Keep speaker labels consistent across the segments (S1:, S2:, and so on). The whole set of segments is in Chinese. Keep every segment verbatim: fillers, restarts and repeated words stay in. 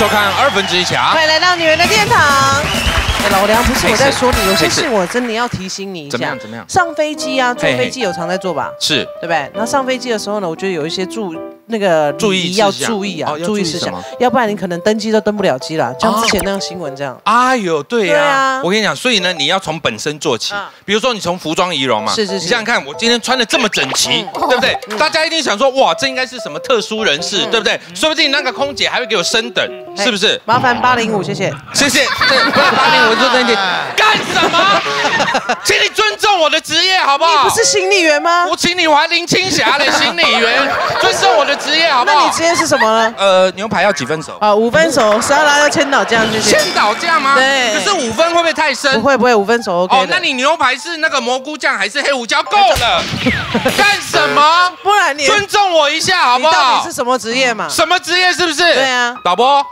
S1: 收看二分之一强，
S2: 欢迎来到女人的殿堂。哎，老梁，不是我在说你，有些事我真的要提醒你一下。
S1: 怎么样？怎么样？
S2: 上飞机啊，坐飞机有常在坐吧？
S1: 是，
S2: 对不对？然后上飞机的时候呢，我觉得有一些注那个
S1: 注意
S2: 要注意啊，注意事项，要不然你可能登机都登不了机了，像之前那样新闻这样。
S1: 哎呦，对呀，
S2: 对啊，
S1: 我跟你讲，所以呢，你要从本身做起，比如说你从服装仪容嘛，
S2: 是是是，
S1: 你想想看，我今天穿的这么整齐，对不对？大家一定想说，哇，这应该是什么特殊人士，对不对？说不定那个空姐还会给我升等，是不是？
S2: 麻烦八零五，谢谢，
S1: 谢谢。对，不是八零五，就那点。干什么？请你尊重我的职业，好不好？
S2: 你不是行李员吗？
S1: 我请你，我还林青霞嘞，行李员，尊重我的职业，好不好？
S2: 那你职业是什么呢？
S1: 呃，牛排要几分熟？
S2: 啊，五分熟，沙拉要千岛酱，谢谢。
S1: 千岛酱吗？
S2: 对。
S1: 可是五分会不会太深？
S2: 不会不会，五分熟 OK 的。
S1: 哦，那你牛排是那个蘑菇酱还是黑胡椒？够了。干什么？
S2: 不然你
S1: 尊重我一下，好不好？
S2: 你到底是什么职业嘛？
S1: 什么职业？是不是？
S2: 对啊。
S1: 导播。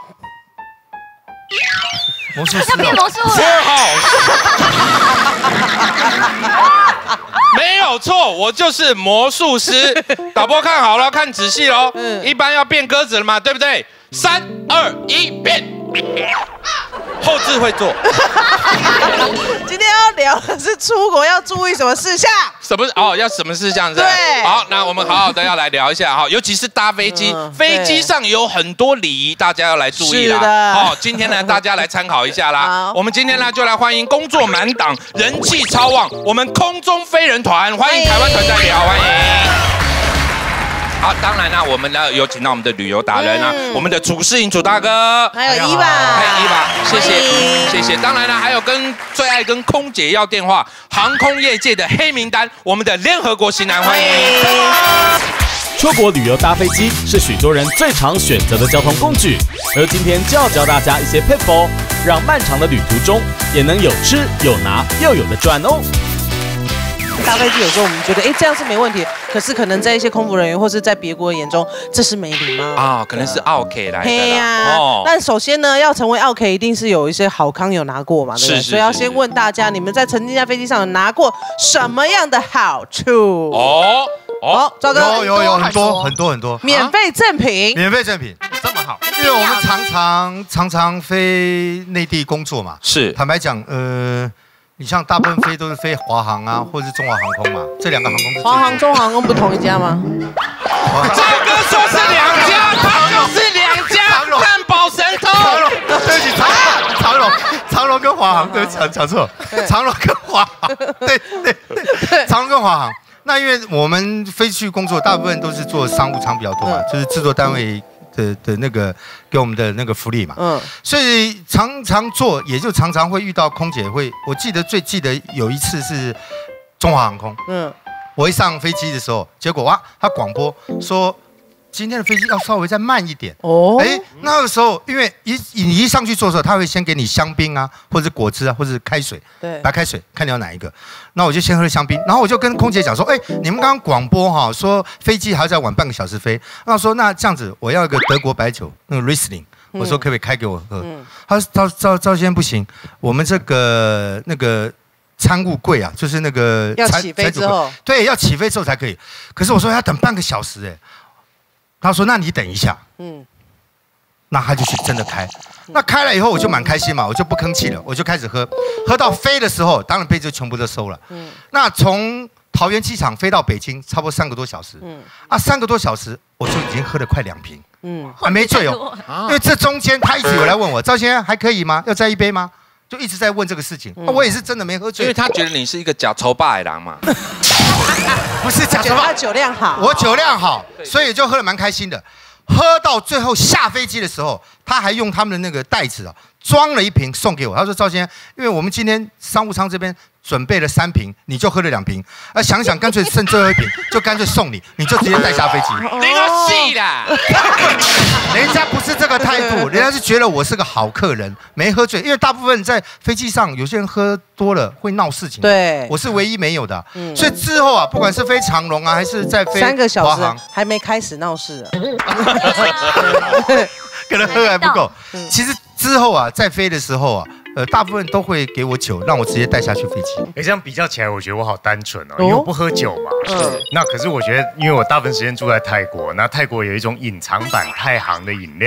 S3: 魔术师，
S4: 他变魔术了。
S1: 没有错，我就是魔术师。导播看好了，看仔细喽。嗯，一般要变鸽子了嘛，对不对？三二一，变。后置会做。
S2: 今天要聊的是出国要注意什么事项？
S1: 什么哦？要什么事项？
S2: 对。
S1: 好，那我们好好的要来聊一下哈，尤其是搭飞机，嗯、飞机上有很多礼仪，大家要来注意啦。
S2: 是的。
S1: 好、哦，今天呢，大家来参考一下啦。我们今天呢，就来欢迎工作满档、人气超旺，我们空中飞人团，欢迎台湾团代表，欢迎。好，当然啦，我们呢有请到我们的旅游达人啊，嗯、我们的楚世颖楚大哥，
S2: 还有伊娃，
S1: 还有伊娃，谢谢谢谢。当然了，还有跟最爱跟空姐要电话，航空业界的黑名单，我们的联合国型男，欢迎。
S5: 出国旅游搭飞机是许多人最常选择的交通工具，而今天就要教大家一些撇步，让漫长的旅途中也能有吃有拿又有的赚哦。
S2: 搭飞机有时候我们觉得，哎，这样是没问题，可是可能在一些空服人员或是在别国眼中，这是没礼貌
S1: 啊，可能是奥 K 来的。
S2: 对呀，哦。但首先呢，要成为奥 K，一定是有一些好康有拿过嘛，对不对？所以要先问大家，你们在曾经在飞机上有拿过什么样的好处？
S1: 哦
S2: 哦，赵哥，
S3: 有有有很多很多很多，
S2: 免费赠品，
S3: 免费赠品，
S1: 这么好，
S3: 因为我们常常常常飞内地工作嘛，
S1: 是，
S3: 坦白讲，呃。你像大部分飞都是飞华航啊，或者是中华航空嘛，这两个航空是。
S2: 华航、中华航空不同一家吗？
S1: 赵哥说是两家，他就是两家。汉堡神偷。
S3: 对不起，长长荣，长荣跟华航，对不起，讲讲错，长荣跟华航，对对对，长荣跟华航。那因为我们飞去工作，大部分都是做商务舱比较多嘛，就是制作单位。的的那个给我们的那个福利嘛，嗯，所以常常做，也就常常会遇到空姐会，我记得最记得有一次是中华航空，嗯，我一上飞机的时候，结果哇，他广播说今天的飞机要稍微再慢一点，哦，哎，那个时候因为一你一上去坐的时候，他会先给你香槟啊，或者果汁啊，或者开水，对，白开水，看你要哪一个，那我就先喝香槟，然后我就跟空姐讲说，哎，你们刚刚广播哈说飞机还要再晚半个小时飞，那我说那这样子，我要一个德国白酒，那个 Riesling， 我说可不可以开给我喝？嗯、他说赵赵赵先生不行，我们这个那个餐务柜啊，就是那个
S2: 要起飞之后，
S3: 对，要起飞之后才可以。可是我说要等半个小时，哎，他说那你等一下，嗯。那他就去真的开，那开了以后我就蛮开心嘛，我就不吭气了，我就开始喝，喝到飞的时候，当然杯子全部都收了。嗯，那从桃园机场飞到北京，差不多三个多小时。嗯，啊，三个多小时我就已经喝了快两瓶。嗯，还没醉哦，因为这中间他一直有来问我，赵先生还可以吗？要再一杯吗？就一直在问这个事情。嗯、我也是真的没喝醉，
S1: 因为他觉得你是一个假抽霸的人嘛。
S3: 不是假抽霸，
S2: 他酒量好，
S3: 我酒量好，所以就喝得蛮开心的。喝到最后下飞机的时候，他还用他们的那个袋子啊装了一瓶送给我。他说：“赵先生，因为我们今天商务舱这边准备了三瓶，你就喝了两瓶。啊，想想干脆剩最后一瓶，就干脆送你，你就直接带下飞机。”
S1: 你个戏啦！
S3: 人家不是这个态度，人家是觉得我是个好客人，没喝醉。因为大部分人在飞机上，有些人喝多了会闹事情。
S2: 对，
S3: 我是唯一没有的。嗯，所以之后啊，不管是飞长荣啊，还是在飞
S2: 三个小时还没开始闹事啊。
S3: 可能喝还不够。其实之后啊，在飞的时候啊，呃，大部分都会给我酒，让我直接带下去飞机。
S6: 哎，这样比较起来，我觉得我好单纯哦，因为我不喝酒嘛。嗯。那可是我觉得，因为我大部分时间住在泰国，那泰国有一种隐藏版太行的饮料，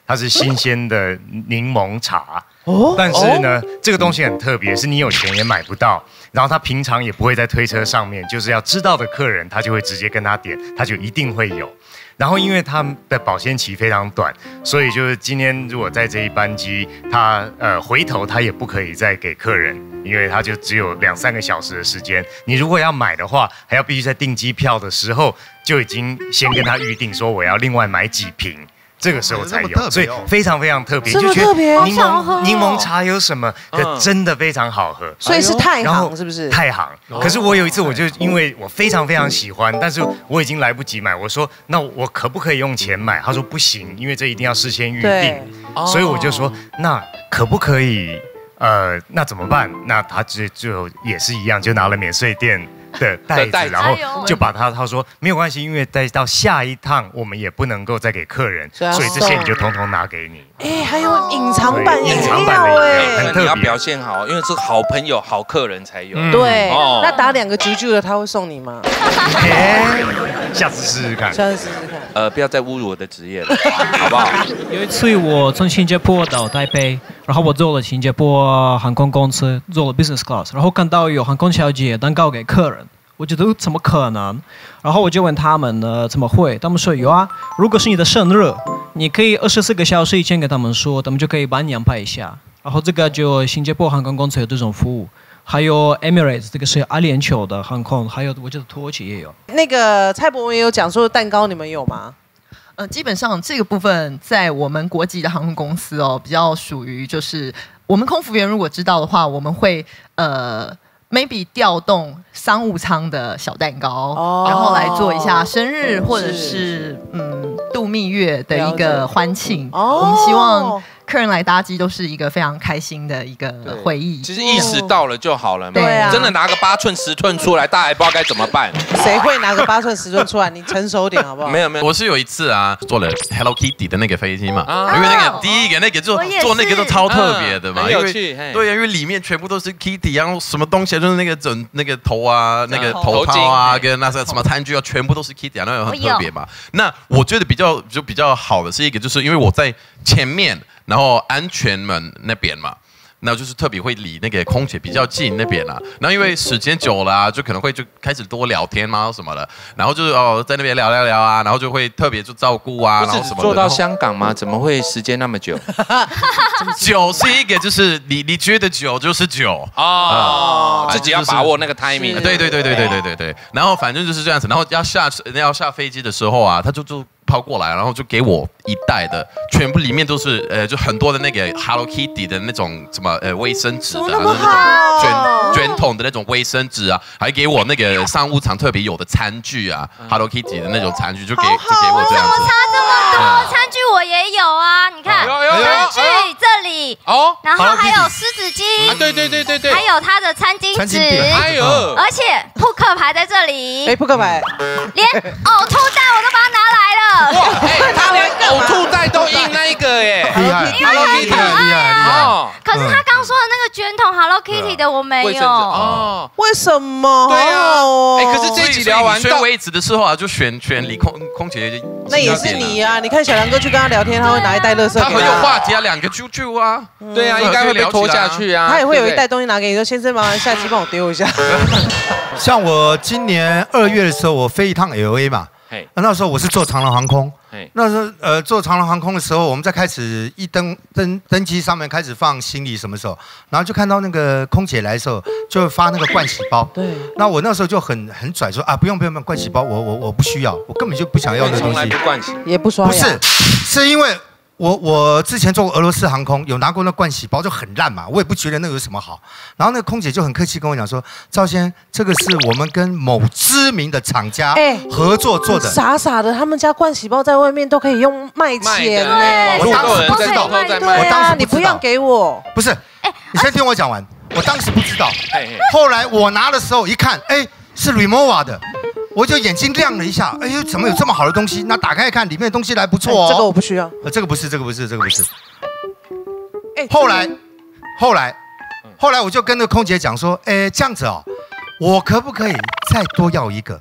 S6: 它是新鲜的柠檬茶。哦，但是呢，哦、这个东西很特别，是你有钱也买不到，然后他平常也不会在推车上面，就是要知道的客人，他就会直接跟他点，他就一定会有。然后因为他的保鲜期非常短，所以就是今天如果在这一班机，他呃回头他也不可以再给客人，因为他就只有两三个小时的时间。你如果要买的话，还要必须在订机票的时候就已经先跟他预定说我要另外买几瓶。这个时候才有，所以非常非常特别，
S2: 就觉得
S6: 柠檬柠檬茶有什么？可真的非常好喝，
S2: 所以是太行是不是？
S6: 太行。可是我有一次，我就因为我非常非常喜欢，但是我已经来不及买，我说那我可不可以用钱买？他说不行，因为这一定要事先预定。所以我就说那可不可以？呃，那怎么办？那他就就也是一样，就拿了免税店的袋子，然后就把它，他说没有关系，因为再到下一趟我们也不能够再给客人，所以这些你就统统拿给你。
S2: 哎，还有隐藏版
S6: 隐藏版的饮料，很特别，
S1: 你要表现好，因为是好朋友、好客人才有。
S2: 对，那打两个啾啾的他会送你吗？
S6: 下次试试看。
S2: 下次试试看。
S1: 呃，不要再侮辱我的职业了，好不好？
S4: 有一次我从新加坡到台北，然后我坐了新加坡航空公司，坐了 business class， 然后看到有航空小姐蛋糕给客人。我觉得怎么可能？然后我就问他们呢，怎么会？他们说有啊，如果是你的生日，你可以二十四个小时以前跟他们说，他们就可以帮你安排一下。然后这个就新加坡航空公司有这种服务，还有 Emirates 这个是阿联酋的航空，还有我觉得土耳其也有。
S2: 那个蔡博文也有讲说蛋糕你们有吗？
S7: 呃，基本上这个部分在我们国际的航空公司哦，比较属于就是我们空服员如果知道的话，我们会呃。maybe 调动商务舱的小蛋糕，哦、然后来做一下生日或者是嗯度蜜月的一个欢庆。哦、我们希望客人来搭机都是一个非常开心的一个会议。
S1: 其实意识到了就好了嘛。
S2: 对啊，
S1: 真的拿个八寸十寸出来，大家还不知道该怎么办。
S2: 谁会拿个八寸十寸出来？你成熟点好不好？
S8: 没有没有，我是有一次啊，坐了 Hello Kitty 的那个飞机嘛，啊、因为那个第一个那个就做那个都超特别的嘛，
S1: 很有趣。
S8: 对，因为里面全部都是 Kitty， 然后什么东西就是那个整那个头啊，那个头套啊，跟那些什么餐具啊，全部都是 Kitty 啊，那个很特别嘛。那我觉得比较就比较好的是一个，就是因为我在前面。然后安全门那边嘛，那就是特别会离那个空姐比较近那边啦。然后因为时间久了、啊，就可能会就开始多聊天嘛什么的，然后就是哦在那边聊聊聊啊，然后就会特别就照顾啊，然后什么的。
S1: 做到香港吗？怎么会时间那么久？
S8: 久是一个，就是你你觉得久就是久
S1: 哦，自己要把握那个 timing。
S8: 对对对对对对对对。然后反正就是这样子，然后要下要下飞机的时候啊，他就就。抛过来，然后就给我一袋的，全部里面都是呃，就很多的那个 Hello Kitty 的那种什么呃卫生纸的，那种卷卷筒的那种卫生纸啊，还给我那个商务舱特别有的餐具啊、嗯、，Hello Kitty 的那种餐具，就给就给我这样子。
S9: 怎么差这么多？餐具我也有啊，你看，餐具这里哦，然后还有湿纸巾，
S1: 啊，对对对对对，
S9: 还有它的餐巾纸，
S1: 还有，
S9: 而且扑克牌在这里，
S2: 哎，扑克牌，
S9: 连呕吐袋我都把它拿来了。
S1: 哇，哎，他连呕吐袋都印那一个耶，
S3: 厉害，
S9: 因为很可爱
S3: 啊。
S9: 可是他刚说的那个卷筒 Hello Kitty 的我没有
S1: 哦，
S2: 为什么？
S1: 对啊，哎，可是这一集聊完
S8: 选位置的时候啊，就选选离空空姐。
S2: 那也是你啊！你看小梁哥去跟他聊天，他会拿一袋垃圾给他。
S8: 他很有话题啊，两个啾啾啊，
S1: 对啊，应该会被拖下去啊。
S2: 他也会有一袋东西拿给你，说先生，麻烦下机帮我丢一下。
S3: 像我今年二月的时候，我飞一趟 L A 嘛。那时候我是坐长荣航空，那时候呃坐长荣航空的时候，我们在开始一登登登机上面开始放行李什么时候，然后就看到那个空姐来的时候就发那个盥洗包，
S2: 对，
S3: 那我那时候就很很拽说啊不用不用不用盥洗包，我我我不需要，我根本就不想要那东西，
S1: 不盥洗
S2: 也不刷牙，
S3: 不是，是因为。我我之前做过俄罗斯航空，有拿过那盥洗包就很烂嘛，我也不觉得那有什么好。然后那个空姐就很客气跟我讲说：“赵先，这个是我们跟某知名的厂家合作做的。”
S2: 傻傻的，他们家盥洗包在外面都可以用卖钱
S3: 呢。我当时不知道，我当时
S2: 你不要给我，
S3: 不是，你先听我讲完。我当时不知道，后来我拿的时候一看，哎，是 Rimowa 的。我就眼睛亮了一下，哎呦，怎么有这么好的东西？那打开看，里面的东西还不错哦。
S2: 这个我不需要。
S3: 呃，这个不是，这个不是，这个不是。哎，后来，后来，后来我就跟那个空姐讲说，哎，这样子哦，我可不可以再多要一个？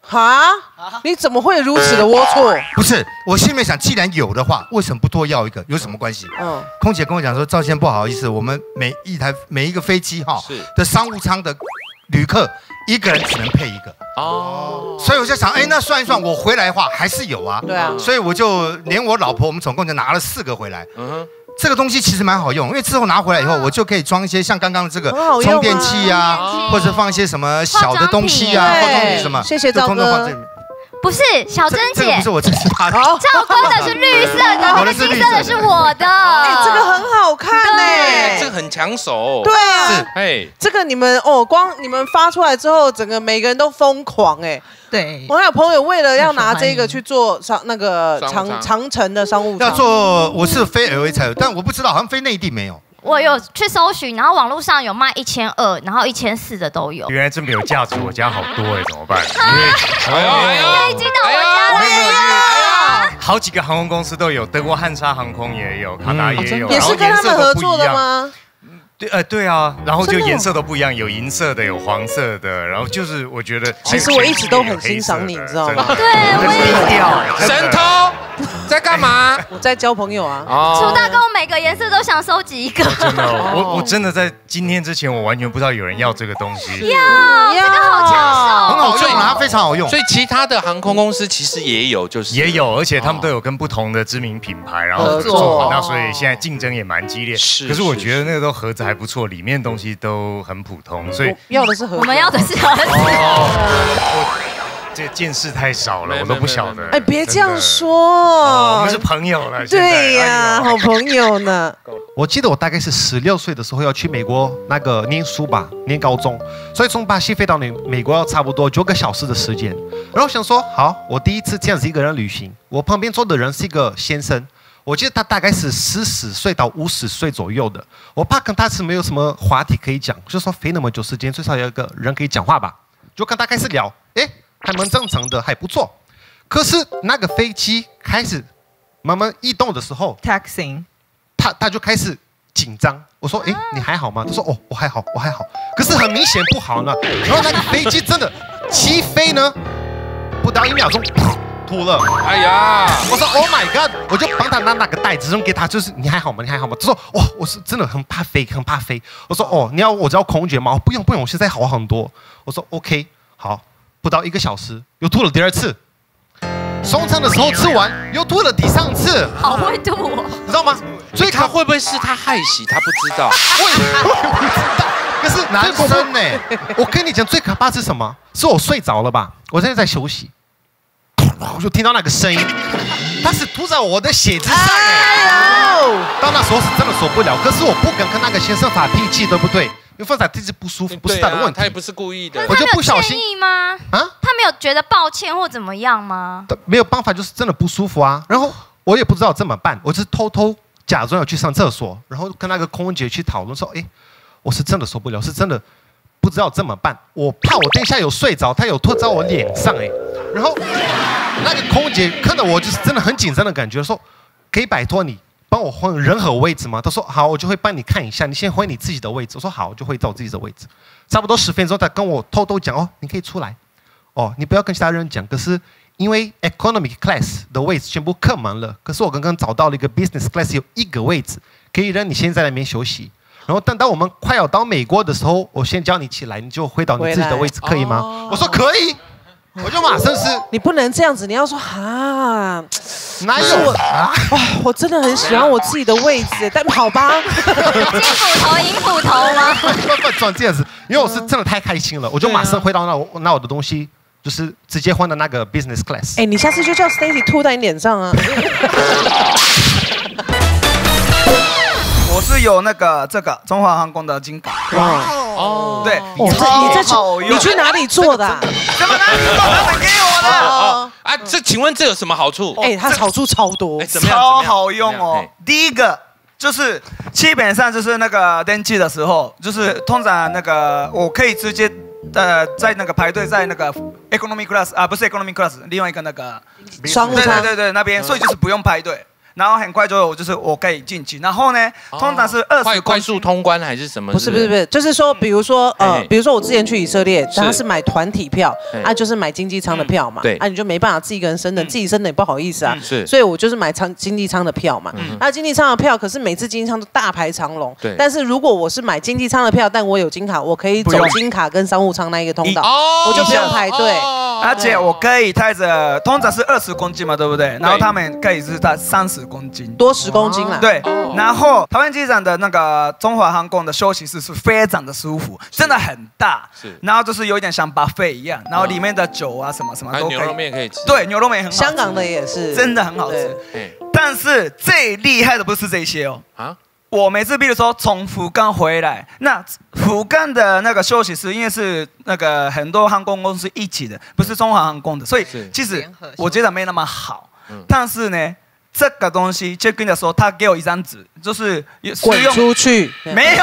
S2: 哈？你怎么会如此的龌龊？
S3: 不是，我心里面想，既然有的话，为什么不多要一个？有什么关系？嗯，空姐跟我讲说，赵先不好意思，我们每一台每一个飞机哈的商务舱的旅客，一个人只能配一个。哦，所以我就想，哎，那算一算，我回来的话还是有啊。对啊，所以我就连我老婆，我们总共就拿了四个回来。嗯哼。这个东西其实蛮好用，因为之后拿回来以后，我就可以装一些像刚刚的这个充电器啊，或者放一些什么小的东西啊，化妆品什么，
S2: 谢谢赵哥。
S9: 不是小珍姐，
S3: 这个不是我，这是他的。
S9: 赵哥的是绿色的，那个金色的是我的。
S2: 哎，这个很好看哎，
S1: 这个很抢手。
S2: 对啊，
S1: 是哎，
S2: 这个你们哦，光你们发出来之后，整个每个人都疯狂哎。
S7: 对，
S2: 我还有朋友为了要拿这个去做商那个长长城的商务舱，
S3: 要做我是飞 L A 才有，但我不知道，好像飞内地没有。
S9: 我有去搜寻，然后网络上有卖一千二，然后一千四的都有。
S6: 原来这么有价值，我家好多哎，怎么办？
S9: 因为飞机到我家了，
S6: 哎呀，好几个航空公司都有，德国汉莎航空也有，卡达也有，
S2: 也是跟他们合作的吗？
S6: 对，呃，对啊，然后就颜色都不一样，有银色的，有黄色的，然后就是我觉得，
S2: 其实我一直都很欣赏你，你知道吗？
S9: 对，我
S1: 也神偷在干嘛？
S2: 我在交朋友啊。
S9: 楚大哥，我每个颜色都想收集一个。
S6: 真的，我我真的在今天之前，我完全不知道有人要这个东西。
S9: 要，这个好抢手，
S3: 很好用，它非常好用。
S1: 所以其他的航空公司其实也有，就是
S6: 也有，而且他们都有跟不同的知名品牌然后合作，那所以现在竞争也蛮激烈。是，可是我觉得那个都盒子还不错，里面东西都很普通，所以
S2: 要的是盒子，
S9: 我们要的是盒子。
S6: 这见识太少了，我都不晓得。
S2: 哎，别这样说，
S6: 我们是朋友了。
S2: 对呀，好朋友呢。
S10: 我记得我大概是十六岁的时候要去美国那个念书吧，念高中，所以从巴西飞到美美国要差不多九个小时的时间。然后想说，好，我第一次这样子一个人旅行，我旁边坐的人是一个先生。我记得他大概是四十岁到五十岁左右的，我怕跟他是没有什么话题可以讲，就说飞那么久时间，最少有一个人可以讲话吧，就跟他开始聊，哎，还蛮正常的，还不错。可是那个飞机开始慢慢移动的时候
S7: ，taxing，
S10: 他他就开始紧张。我说，哎，你还好吗？他说，哦，我还好，我还好。可是很明显不好呢。然后那个飞机真的起飞呢，不到一秒钟。吐了，哎呀！我说 Oh my God， 我就帮他拿那个袋子扔给他，就是你还好吗？你还好吗？他说哇，我是真的很怕飞，很怕飞。我说哦，你要我叫空姐吗？不用不用，我现在好很多。我说 OK， 好，不到一个小时又吐了第二次。送餐的时候吃完又吐了第三次，
S9: 好会吐哦，
S10: 你知道吗？
S1: 所以他会不会是他害喜？他不知道，
S10: 我也不知道。可是男生呢？我跟你讲，最可怕是什么？是我睡着了吧？我现在在休息。我就听到那个声音，他是吐在我的鞋子上哎！到那时候是真的受不了，可是我不敢跟那个先生发脾气，对不对？因为发脾气不舒服，不是他的问题。
S1: 他也不是故意的。
S9: 我就不小心吗？啊？他没有觉得抱歉或怎么样吗？
S10: 没有办法，就是真的不舒服啊。然后我也不知道怎么办，我就是偷偷假装要去上厕所，然后跟那个空姐去讨论说：“哎，我是真的受不了，是真的。”不知道怎么办，我怕我等一下有睡着，他有吐在我脸上哎，然后那个空姐看到我就是真的很紧张的感觉，说可以拜托你帮我换任何位置吗？他说好，我就会帮你看一下，你先回你自己的位置。我说好，我就会到自己的位置。差不多十分钟，他跟我偷偷讲哦，你可以出来，哦，你不要跟其他人讲。可是因为 economic class 的位置全部客满了，可是我刚刚找到了一个 business class 有一个位置，可以让你先在那边休息。然后等到我们快要到美国的时候，我先叫你起来，你就回到你自己的位置，可以吗？哦、我说可以，我就马上是。
S2: 你不能这样子，你要说哈，
S10: 哪有我啊？
S2: 哇，我真的很喜欢我自己的位置，但好吧。
S9: 金斧头、银斧头吗？
S10: 不转这样子，因为我是真的太开心了，我就马上回到那我拿我的东西，就是直接换到那个 business class。
S2: 哎，你下次就叫 Stacy 吐在你脸上啊。
S11: 我是有那个这个中华航空的金卡，哇哦，对，
S2: 你这好用，你去哪里做的？
S11: 怎么哪里做的？给我的
S1: 哦啊！这请问这有什么好处？
S2: 哎，它好处超多，
S11: 超好用哦。第一个就是基本上就是那个登记的时候，就是通常那个我可以直接呃在那个排队在那个 economy class 啊，不是 economy class， 另外一个那个
S2: 商务舱，
S11: 对对对对那边，所以就是不用排队。 然后很快就就是我可以进去，然后呢，通常是二十
S1: 快快速通关还是什么？
S2: 不是不是不是，就是说，比如说呃，比如说我之前去以色列，他是买团体票，啊，就是买经济舱的票嘛，对，啊，你就没办法自己一个人升等，自己升等也不好意思啊，是，所以我就是买舱经济舱的票嘛，那经济舱的票，可是每次经济舱都大排长龙，对，但是如果我是买经济舱的票，但我有金卡，我可以走金卡跟商务舱那一个通道，我就不用排队，
S11: 而且我可以带着，通常是二十公斤嘛，对不对？然后他们可以是带三十公斤，
S2: 多十公斤啦，
S11: 对，然后台湾机场的那个中华航空的休息室是非常的舒服，真的很大，是，然后就是有一点像 buffet 一样，然后里面的酒啊什么什么都可以，
S1: 牛肉面可以吃，
S11: 对，牛肉面很好吃，
S2: 香港的也是，
S11: 真的很好吃。但是最厉害的不是这些哦，啊，我每次比如说从福冈回来，那福冈的那个休息室，因为是那个很多航空公司一起的，不是中华航空的，所以其实我觉得没那么好。但是呢，这个东西 check in 的时候，他给我一张纸，就是
S2: 滚出去，
S11: 没有。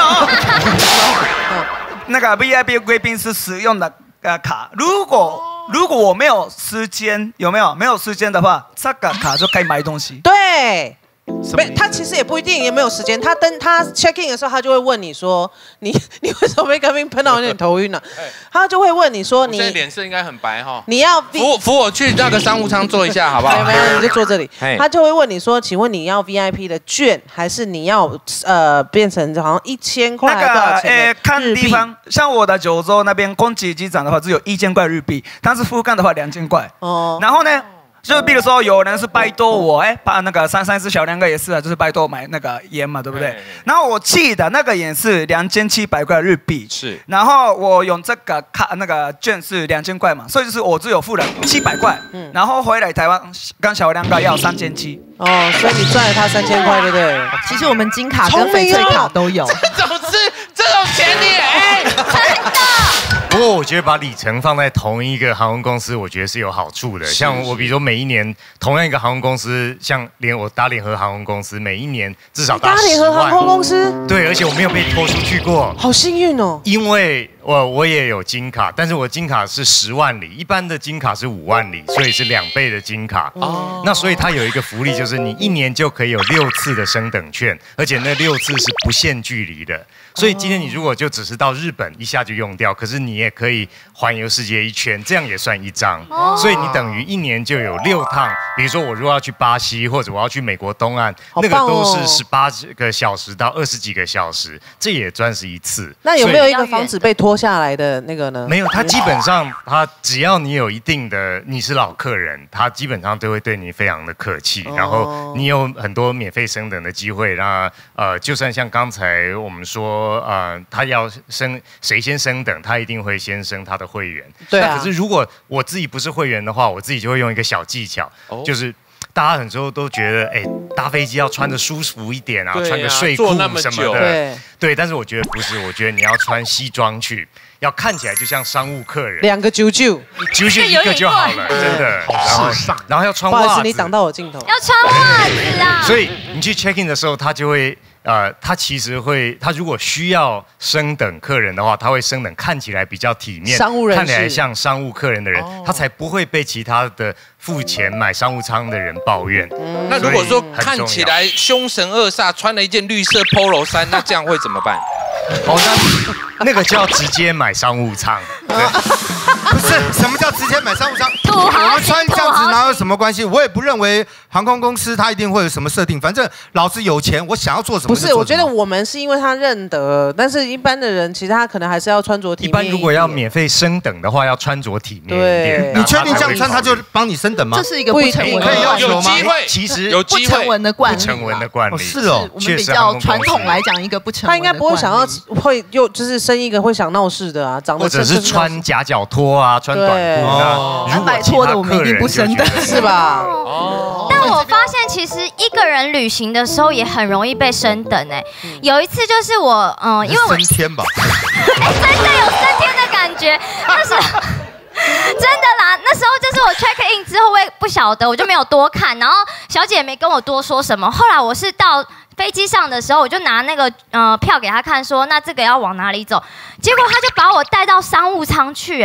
S11: 那个 V I P 贵宾是使用的呃卡，如果如果我没有时间，有没有没有时间的话，这个卡就可以买东西。
S2: 对。没，他其实也不一定也没有时间。他登他 check in 的时候，他就会问你说：“你你为什么没刚刚喷到有点头晕呢？”他就会问你说：“你
S1: 脸色应该很白哈。”
S2: 你要
S1: 扶扶我去那个商务舱坐一下好不好？
S2: 没有，你就坐这里。他就会问你说：“请问你要 V I P 的券，还是你要呃变成好像一千块？”
S11: 那个呃看地方，像我的九州那边宫崎机场的话，只有一千块日币，但是福冈的话两千块。哦，然后呢？就比如说，有人是拜托我，哎，把那个三三只小两个也是啊，就是拜托我买那个烟嘛，对不对？然后我记得那个烟是两千七百块日币，是。然后我用这个卡那个券是两千块嘛，所以就是我只有付了七百块，嗯。然后回来台湾跟小两个要三千七。
S2: 哦，所以你赚了他三千块，对不对？
S7: 其实我们金卡跟翡翠卡都有。
S1: 这种是这种钱你哎，真的。
S6: 不过我觉得把里程放在同一个航空公司，我觉得是有好处的。像我比如说每一年同样一个航空公司，像连我搭联合航空公司，每一年至少搭
S2: 联合航空公司，
S6: 对，而且我没有被拖出去过，
S2: 好幸运哦。
S6: 因为我我也有金卡，但是我金卡是十万里，一般的金卡是五万里，所以是两倍的金卡。哦，那所以它有一个福利，就是你一年就可以有六次的升等券，而且那六次是不限距离的。所以今天你如果就只是到日本一下就用掉，可是你也可以环游世界一圈，这样也算一张。哦，所以你等于一年就有六趟。比如说我如果要去巴西，或者我要去美国东岸，
S2: 哦，
S6: 那个都是十八个小时到二十几个小时，这也算是一次。
S2: 那有没有一个防止被拖下来的那个呢？
S6: 没有，他基本上他只要你有一定的你是老客人，他基本上都会对你非常的客气，哦，然后你有很多免费升等的机会。那呃，就算像刚才我们说。呃，他要升谁先升等，他一定会先升他的会员。对啊。那可是如果我自己不是会员的话，我自己就会用一个小技巧，哦，就是大家很多都觉得，哎，搭飞机要穿着舒服一点啊，啊穿个睡裤什么的。对。对，但是我觉得不是，我觉得你要穿西装去，要看起来就像商务客人。
S2: 两个九九，
S6: 九九一个就好了，真的。好时尚。然后要穿袜子。
S2: 不好意思，你挡到我镜头。
S9: 要穿袜子啊。
S6: 所以你去 check in 的时候，他就会。呃，他其实会，他如果需要升等客人的话，他会升等看起来比较体面，
S2: 商务人士
S6: 看起来像商务客人的人，哦，他才不会被其他的付钱买商务舱的人抱怨。
S1: 嗯，那如果说看起来凶神恶煞，穿了一件绿色 polo 衫，那这样会怎么办？
S6: 哦，那那个就要直接买商务舱。
S3: 不是，什么叫直接买商务舱？我们穿这样子哪有什么关系？我也不认为航空公司它一定会有什么设定，反正老子有钱，我想要做什么
S2: 不是，我觉得我们是因为他认得，但是一般的人其实他可能还是要穿着体面。
S6: 一般如果要免费升等的话，要穿着体面一点。
S3: 你确定这样穿他就帮你升等吗？
S7: 这是一个不成文的
S1: 要求吗？
S6: 其实
S1: 有机会
S7: 不成文的惯例，
S6: 不成文的惯例
S3: 是哦。
S7: 我们比较传统来讲一个不成文的惯例。
S2: 他应该不会想要会又就是生一个会想闹事的啊，长得
S6: 或者是穿夹脚拖啊，穿短裤啊。
S7: 如果拖的我们一定不升等，
S2: 是吧？
S9: 哦。但我发现其实一个人旅行的时候也很容易被升等哎。有一次就是我嗯，因为我
S3: 升天吧，
S9: 哎，真的有升天的感觉，但是。真的啦，那时候就是我 check in 之后，我也不晓得，我就没有多看，然后小姐也没跟我多说什么。后来我是到飞机上的时候，我就拿那个呃票给他看，说那这个要往哪里走，结果他就把我带到商务舱去，哎，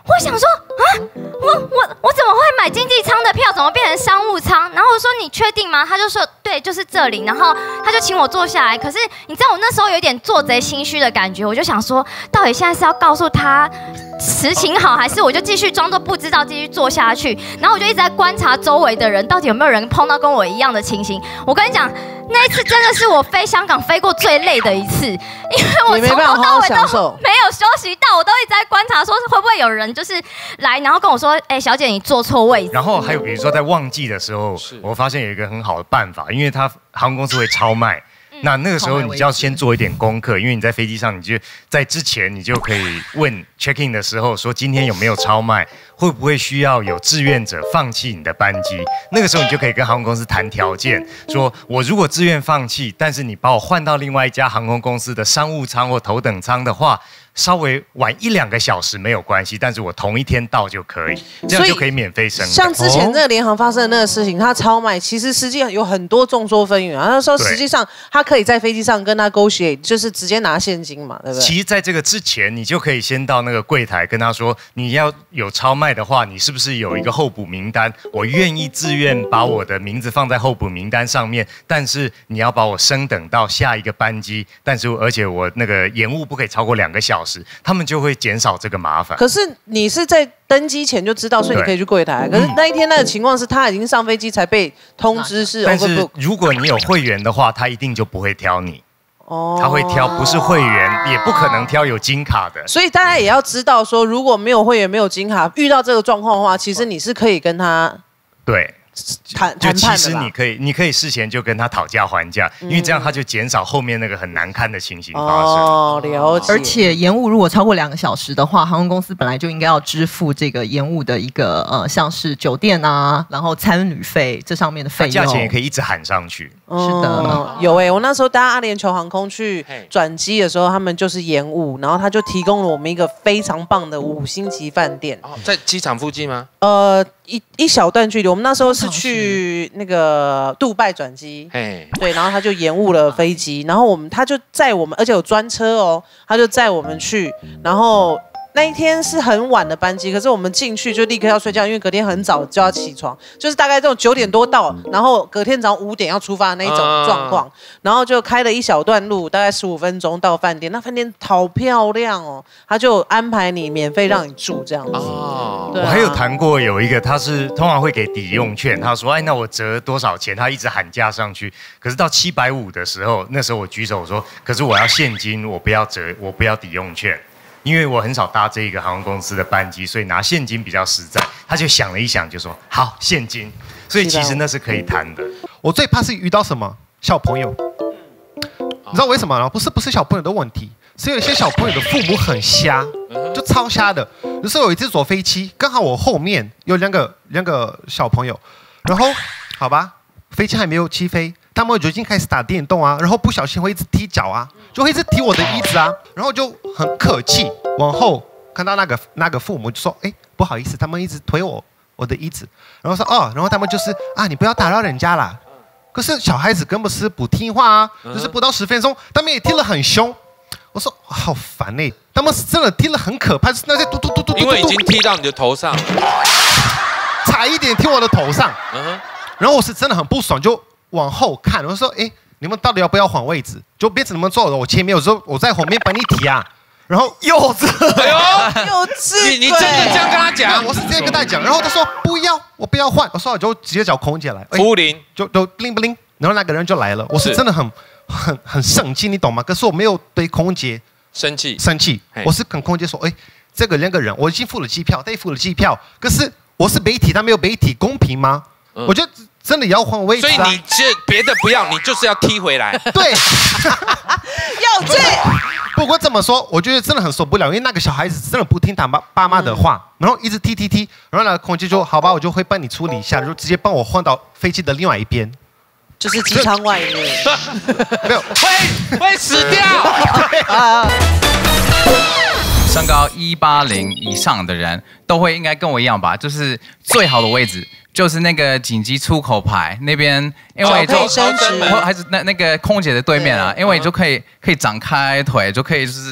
S9: 我想说啊，我我我怎么会买经济舱的票，怎么变成商务舱？然后我说你确定吗？他就说对，就是这里。然后他就请我坐下来。可是你知道我那时候有点做贼心虚的感觉，我就想说，到底现在是要告诉他实情好，还是我就继续装作不知道，继续坐下去？然后我就一直在观察周围的人，到底有没有人碰到跟我一样的情形。我跟你讲，那一次真的是我飞香港飞过最累的一次，因为我从头到尾都没有休息到，我都一直在观察，说会不会有人就是来，然后跟我说，哎、欸，小姐你坐错位置。
S6: 然后还有比如说在旺季的时候，我发现有一个很好的办法，因为它航空公司会超卖。那那个时候你就要先做一点功课，因为你在飞机上，你就在之前你就可以问 check in 的时候说今天有没有超卖，会不会需要有志愿者放弃你的班机？那个时候你就可以跟航空公司谈条件，说我如果自愿放弃，但是你把我换到另外一家航空公司的商务舱或头等舱的话，稍微晚一两个小时没有关系，但是我同一天到就可以，这样就可以免费升。
S2: 像之前那个联航发生的那个事情，他超卖，其实实际上有很多众说纷纭啊。他说实际上他可以在飞机上跟他勾结，就是直接拿现金嘛，对不对？
S6: 其实在这个之前，你就可以先到那个柜台跟他说，你要有超卖的话，你是不是有一个候补名单？我愿意自愿把我的名字放在候补名单上面，但是你要把我升等到下一个班机，但是而且我那个延误不可以超过两个小时。他们就会减少这个麻烦。
S2: 可是你是在登机前就知道，所以你可以去柜台。可是那一天那个情况是他已经上飞机才被通知是 overbook。
S6: 但是如果你有会员的话，他一定就不会挑你。哦，他会挑不是会员，也不可能挑有金卡的。
S2: 所以大家也要知道说，如果没有会员、没有金卡，遇到这个状况的话，其实你是可以跟他
S6: 对。
S2: 谈
S6: 就其实你可以，你可以事前就跟他讨价还价，因为这样他就减少后面那个很难看的情形发生。
S2: 哦，了解。
S7: 而且延误如果超过两个小时的话，航空公司本来就应该要支付这个延误的一个呃，像是酒店啊，然后餐旅费这上面的费用，
S6: 价钱也可以一直喊上去。
S2: 是的，有哎、欸，我那时候搭阿联酋航空去转机的时候，他们就是延误，然后他就提供了我们一个非常棒的五星级饭店，
S1: 哦、在机场附近吗？
S2: 呃，一一小段距离。我们那时候是去那个杜拜转机，对，然后他就延误了飞机，然后我们他就载我们，而且有专车哦，他就载我们去，然后。那一天是很晚的班机，可是我们进去就立刻要睡觉，因为隔天很早就要起床，就是大概这种九点多到，然后隔天早上五点要出发的那一种状况，然后就开了一小段路，大概十五分钟到饭店。那饭店好漂亮哦，他就安排你免费让你住这样子。哦，
S6: 啊、我还有谈过有一个，他是通常会给抵用券，他说，哎，那我折多少钱？他一直喊价上去，可是到七百五的时候，那时候我举手说，可是我要现金，我不要折，我不要抵用券。因为我很少搭这个航空公司的班机，所以拿现金比较实在。他就想了一想，就说好现金。所以其实那是可以谈的。
S10: 我最怕是遇到什么小朋友，你知道为什么吗？不是不是小朋友的问题，是有一些小朋友的父母很瞎，就超瞎的。有时候有一次坐飞机，刚好我后面有两个两个小朋友，然后好吧，飞机还没有起飞。他们就已经开始打电动啊，然后不小心会一直踢脚啊，就会一直踢我的椅子啊，然后就很客气，往后看到那个那个父母就说，哎，不好意思，他们一直推我我的椅子，然后说哦，然后他们就是啊，你不要打扰人家啦。可是小孩子根本是不听话啊，就是不到十分钟，他们也踢得很凶。我说好烦哎，他们是真的踢得很可怕，是那些嘟嘟嘟嘟嘟，
S1: 因为已经踢到你的头上，
S10: 差一点踢我的头上，然后我是真的很不爽，就。往后看，我说：“哎，你们到底要不要换位置？就变成你们坐了我前面，有时候我在后面帮你提啊。”然后幼稚，
S1: 哎呦，
S2: 幼稚，
S1: 你你真的这样跟他讲？
S10: 我是这样跟他讲，然后他说不要，我不要换。我说我就直接找空姐来，
S1: 服务铃
S10: 就就铃不铃，然后那个人就来了。我是真的很很很生气，你懂吗？可是我没有对空姐
S1: 生气，
S10: 生气，我是跟空姐说：“哎，这个两个人我已经付了机票，他也付了机票，可是我是媒体，他没有媒体，公平吗？”嗯、我觉得。真的要换位置、啊，
S1: 所以你是别的不要，你就是要踢回来。
S10: 对，
S2: 要这。
S10: 不过这么说，我觉得真的很受不了，因为那个小孩子真的不听他爸爸妈的话，嗯、然后一直踢踢踢，然后那个空姐就好吧，我就会帮你处理一下，就直接帮我换到飞机的另外一边，
S2: 就是机舱外面。
S10: 没有，
S1: 会会死掉。
S12: 身高一八零以上的人都会应该跟我一样吧，就是最好的位置。就是那个紧急出口牌那边，因为就还是那那个空姐的对面啊，因为就可以可以展开腿，就可以就是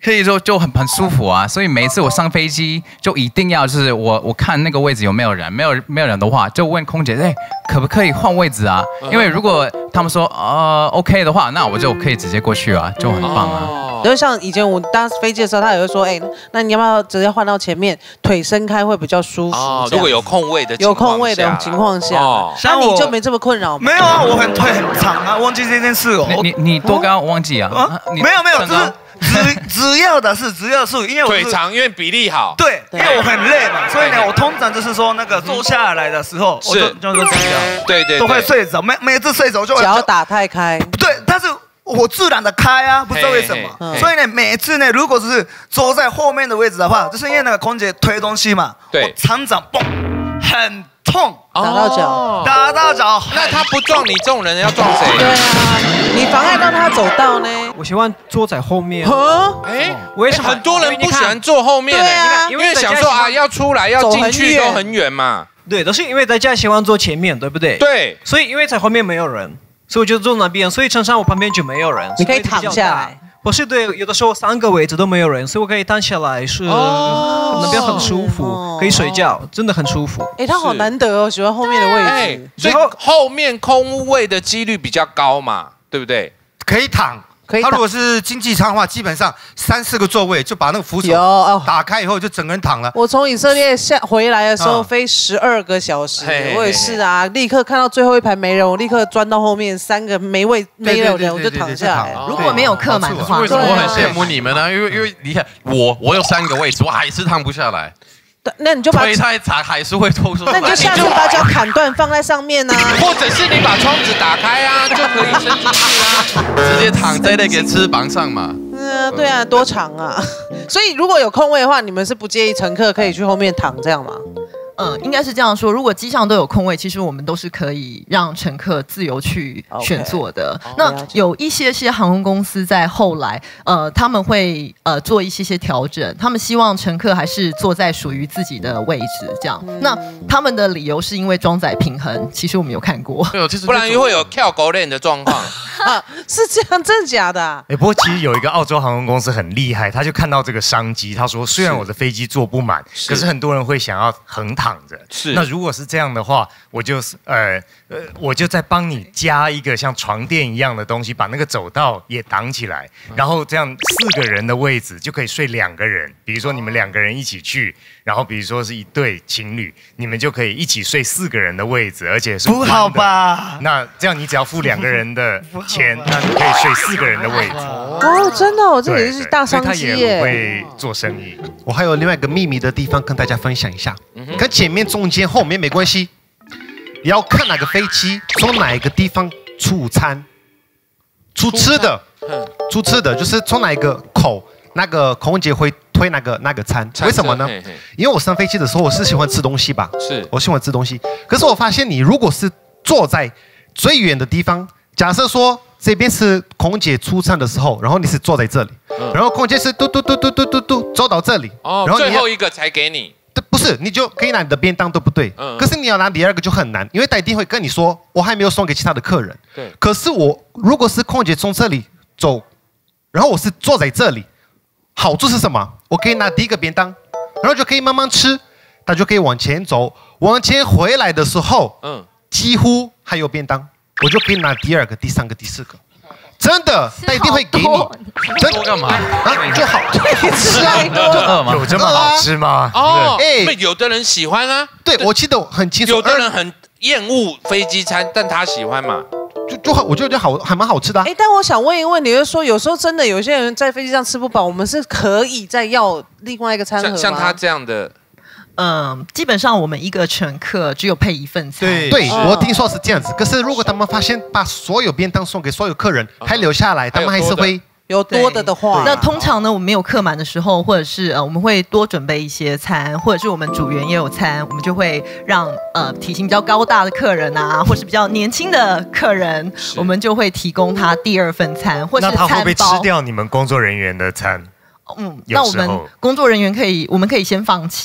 S12: 可以说就很很舒服啊。所以每一次我上飞机就一定要就是我我看那个位置有没有人，没有没有人的话就问空姐，哎，可不可以换位置啊？因为如果他们说呃 OK 的话，那我就可以直接过去啊，就很棒啊。
S2: 就像以前我搭飞机的时候，他也会说，哎，那你要不要直接换到前面，腿伸开会比较舒服？哦，
S1: 如果有空位的
S2: 有空位的情况下，那你就没这么困扰吗？
S11: 没有啊，我很腿很长啊，忘记这件事哦。
S12: 你你多高？我忘记啊。
S11: 没有没有，就是只只要的是只要是，因为我
S1: 腿长，因为比例好。
S11: 对，因为我很累嘛，所以呢，我通常就是说那个坐下来的时候，我就就说睡觉，
S1: 对对，
S11: 都会睡着，每每次睡着就
S2: 脚打太开。
S11: 对，但是。我自然的开啊，不知道为什么，所以呢，每次呢，如果是坐在后面的位置的话，就是因为那个空姐推东西嘛，
S1: 对，
S11: 常常嘣，很痛，
S2: 打到脚，
S11: 打到脚。
S1: 那他不撞你这种人，要撞谁？
S2: 对啊，你妨碍到他走道呢。
S4: 我喜欢坐在后面。
S1: 哎，
S4: 我也是
S1: 很多人不喜欢坐后面，
S2: 对啊，
S1: 因为想说啊，要出来要进去都很远嘛。
S4: 对，都是因为大家喜欢坐前面，对不对？
S1: 对，
S4: 所以因为在后面没有人。所以我就坐那边，所以常常我旁边就没有人。
S2: 你可以躺下来。
S4: 不是对，有的时候三个位置都没有人，所以我可以躺下来，是那边很舒服，可以睡觉，真的很舒服。
S2: 哎，他好难得哦，喜欢后面的位置。
S1: 所以后面空位的几率比较高嘛，对不对？
S3: 可以躺。他如果是经济舱的话，基本上三四个座位就把那个扶手打开以后，就整个人躺了。
S2: 我从以色列下回来的时候飞十二个小时，我也是啊，立刻看到最后一排没人，我立刻钻到后面三个没位没有人，我就躺下来。
S7: 如果没有客满的话，
S8: 为什么我很羡慕你们呢？因为因为你看我我有三个位置，我还是躺不下来。
S2: 那你就把
S8: 推太长还是会吐出来。
S2: 那你就下次把脚砍断放在上面啊，
S1: 或者是你把窗子打开啊，就可以伸进去啊，
S8: 直接躺在那个翅膀上嘛。
S2: 嗯，对啊，多长啊！所以如果有空位的话，你们是不介意乘客可以去后面躺这样吗？
S7: 嗯，应该是这样说。如果机上都有空位，其实我们都是可以让乘客自由去选坐的。Okay. 那有一些些航空公司在后来，呃，他们会呃做一些些调整，他们希望乘客还是坐在属于自己的位置，这样。嗯、那他们的理由是因为装载平衡，其实我们有看过，
S1: 不然会有跳狗链的状况。
S2: 啊，是这样，真的假的、啊？
S6: 哎、欸，不过其实有一个澳洲航空公司很厉害，他就看到这个商机，他说虽然我的飞机坐不满，可是很多人会想要横躺着。是，那如果是这样的话，我就呃呃，我就再帮你加一个像床垫一样的东西，把那个走道也挡起来，然后这样四个人的位置就可以睡两个人。比如说你们两个人一起去，然后比如说是一对情侣，你们就可以一起睡四个人的位置，而且是
S11: 不好吧？
S6: 那这样你只要付两个人的钱，那你可以睡四个人的位置。
S2: 哦，真的、哦，这也是大商机耶。
S6: 他也会做生意。
S10: 我还有另外一个秘密的地方跟大家分享一下，跟前面、中间、后面没关系，你要看哪个飞机从哪一个地方出餐，出吃的，出吃的就是从哪一个口，那个空姐会推那个那个餐，为什么呢？因为我上飞机的时候我是喜欢吃东西吧，是我喜欢吃东西，可是我发现你如果是坐在最远的地方，假设说这边是空姐出餐的时候，然后你是坐在这里，嗯、然后空姐是嘟嘟嘟嘟嘟嘟嘟走到这里，
S1: 哦，然后最后一个才给你。
S10: 不是，你就可以拿你的便当，对不对？嗯。可是你要拿第二个就很难，因为他一定会跟你说，我还没有送给其他的客人。对。可是我如果是空姐从这里走，然后我是坐在这里，好处是什么？我可以拿第一个便当，然后就可以慢慢吃，他就可以往前走，往前回来的时候，嗯，几乎还有便当，我就可以拿第二个、第三个、第四个。真的，他一定会给你。
S8: 真的干嘛？
S10: 啊，就好，
S2: 吃啊，
S6: 就饿吗？有这么好吃吗？
S1: 哦，哎，有的人喜欢啊。
S10: 对，我记得很清楚。
S1: 有的人很厌恶飞机餐，但他喜欢嘛。
S10: 就就好，我觉得好，还蛮好吃的。
S2: 哎，但我想问一个问题，就是说，有时候真的有些人在飞机上吃不饱，我们是可以再要另外一个餐盒吗？
S1: 像他这样的。
S7: 嗯，基本上我们一个乘客只有配一份餐。
S10: 对，对我听说是这样子。可是如果他们发现把所有便当送给所有客人，还留下来，他们还是会
S2: 有多的的话。
S7: 那通常呢，我们没有客满的时候，或者是呃，我们会多准备一些餐，或者是我们组员也有餐，我们就会让呃体型比较高大的客人啊，或是比较年轻的客人，我们就会提供他第二份餐，或是餐包。
S6: 那他会不会吃掉你们工作人员的餐？
S7: 嗯，那我们工作人员可以，我们可以先放弃。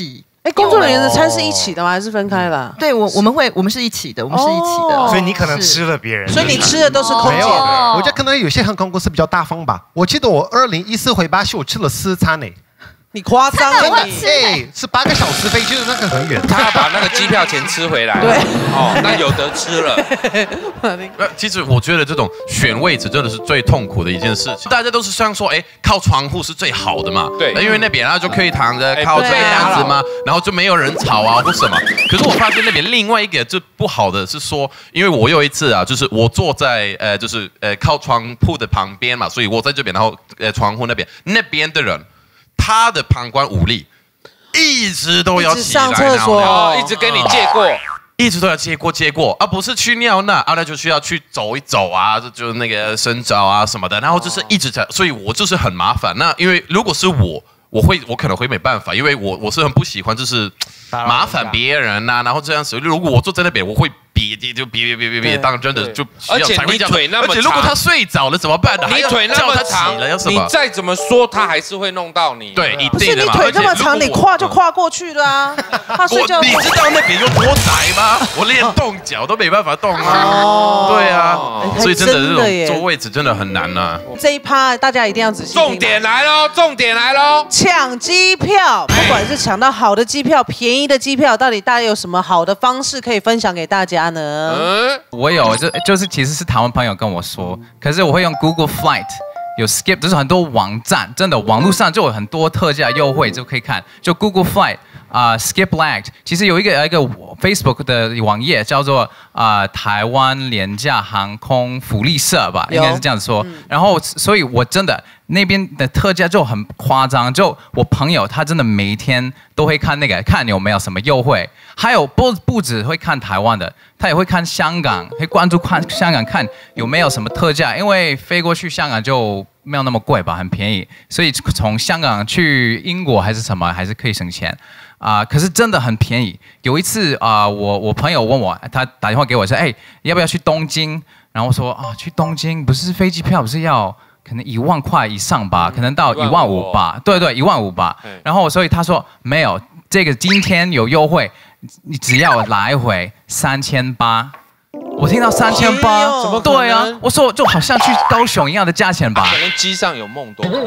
S2: 哎，工作人员的餐是一起的吗？还是分开的？
S7: 对，我我们会我们是一起的，我们是一起的。
S6: 所以你可能吃了别人，
S2: 所以你吃的都是空姐的。
S10: 我觉得可能有些航空公司比较大方吧。我记得我二零一四回巴西，我吃了四餐呢。
S2: 你夸张了，
S10: 你哎，是八个小时飞，就是那个很远。
S1: 他要把那个机票钱吃回来。
S2: 对，
S1: 哦，那有得吃了。
S8: 呃，其实我觉得这种选位置真的是最痛苦的一件事情。大家都是想说，哎，靠窗户是最好的嘛。
S1: 对，
S8: 因为那边啊就可以躺着靠这样子嘛，然后就没有人吵啊或什么。可是我发现那边另外一个就不好的是说，因为我有一次啊，就是我坐在呃就是呃靠窗铺的旁边嘛，所以我在这边，然后呃窗户那边那边的人。他的膀胱无力，一直都要起来
S2: 上厕所，
S1: 一直跟你借过，
S8: 一直都要借过借过，而不是去尿那，啊，那就需要去走一走啊，就就那个伸脚啊什么的，然后就是一直在，所以我就是很麻烦。那因为如果是我，我会我可能会没办法，因为我我是很不喜欢就是麻烦别人呐、啊，然后这样子，如果我坐在那边，我会。别就别别别别别，当真的就
S1: 而且你腿那么长，
S8: 而且如果他睡着了怎么办呢？
S1: 你腿那么长，你再怎么说他还是会弄到你。
S8: 对，一
S2: 定的嘛。不是你腿那么长，你跨就跨过去了啊。他睡觉，
S8: 你知道那边有多窄吗？我连动脚都没办法动啊。对啊，所以真的这种坐位置真的很难呐。
S2: 这一趴大家一定要仔细。
S1: 重点来喽，重点来喽！
S2: 抢机票，不管是抢到好的机票、便宜的机票，到底大家有什么好的方式可以分享给大家？嗯，
S12: 我有，就就是其实是台湾朋友跟我说，可是我会用 Google Flight， 有 Skip， 就是很多网站，真的网络上就有很多特价优惠就可以看，就 Google Flight 啊、呃、，Skip Lag， 其实有一个一个 Facebook 的网页叫做啊、呃、台湾廉价航空福利社吧，应该是这样子说。嗯、然后，所以我真的那边的特价就很夸张，就我朋友他真的每一天都会看那个，看有没有什么优惠。还有不不只会看台湾的，他也会看香港，会关注看香港看有没有什么特价，因为飞过去香港就没有那么贵吧，很便宜，所以从香港去英国还是什么还是可以省钱啊、呃。可是真的很便宜。有一次啊、呃，我我朋友问我，他打电话给我说，哎，要不要去东京？然后我说啊，去东京不是飞机票不是要可能一万块以上吧，可能到一万五吧，对对，一万五吧。然后所以他说没有，这个今天有优惠。你只要来回三千八，我听到三千八，
S1: 怎么
S12: 对啊？我说就好像去高雄一样的价钱吧。
S1: 可能机上有梦多。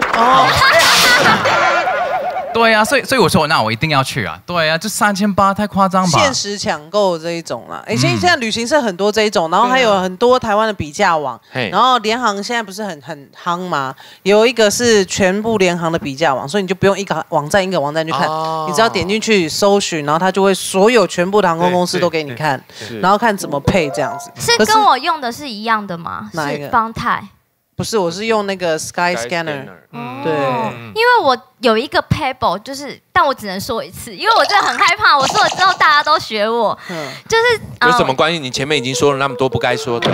S12: 对啊，所以所以我说那我一定要去啊。对啊，这三千八太夸张吧？
S2: 限时抢购这一种啦，哎，现在现在旅行社很多这一种，然后还有很多台湾的比价网，然后联航现在不是很很夯吗？有一个是全部联航的比价网，所以你就不用一个网站一个网站去看，你只要点进去搜寻，然后它就会所有全部的航空公司都给你看，然后看怎么配这样子。
S9: 是跟我用的是一样的吗？
S2: 哪一个？
S9: 方太。
S2: 不是，我是用那个 Sky Scanner， 嗯，对，
S9: 因为我有一个 Pebble， 就是，但我只能说一次，因为我真的很害怕，我说了之后大家都学我，嗯，就是
S1: 有什么关系？你前面已经说了那么多不该说的。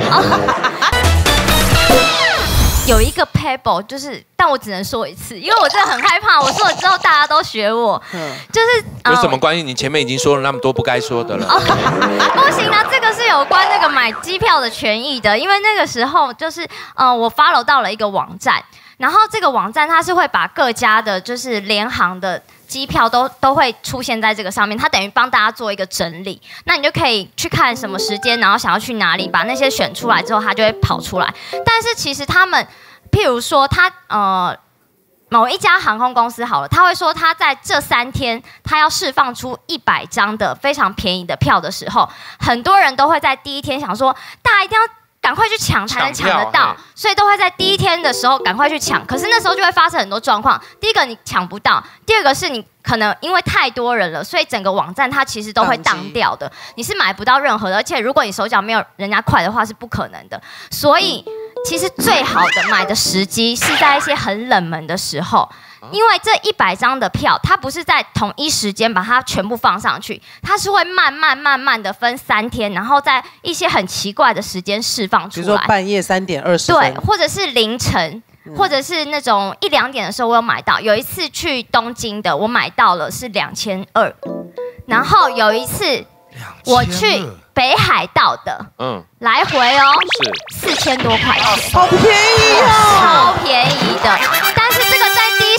S9: 有一个 Pebble， 就是，但我只能说一次，因为我真的很害怕，我说了之后大家都学我，嗯，就是
S1: 有什么关系？你前面已经说了那么多不该说的了。
S9: 不行啊，这个是有关那个买机票的权益的，因为那个时候就是，呃，我 follow 到了一个网站，然后这个网站它是会把各家的，就是联航的机票都都会出现在这个上面，它等于帮大家做一个整理，那你就可以去看什么时间，然后想要去哪里，把那些选出来之后，它就会跑出来。但是其实他们，譬如说他呃某一家航空公司好了，他会说他在这三天他要释放出一百张的非常便宜的票的时候，很多人都会在第一天想说，大家一定要赶快去抢才能抢得到，所以都会在第一天的时候赶快去抢。可是那时候就会发生很多状况，第一个你抢不到，第二个是你可能因为太多人了，所以整个网站它其实都会当掉的，你是买不到任何的，而且如果你手脚没有人家快的话是不可能的。所以其实最好的买的时机是在一些很冷门的时候。因为这一百张的票，它不是在同一时间把它全部放上去，它是会慢慢慢慢的分三天，然后在一些很奇怪的时间释放出来，
S2: 比如说半夜三点二十分，
S9: 对，或者是凌晨，嗯、或者是那种一两点的时候，我有买到。有一次去东京的，我买到了是两千二，然后有一次我去北海道的，嗯，来回哦，是四千多块钱，
S2: 好便宜哦，
S9: 超便宜的。但是这个在第一时间你可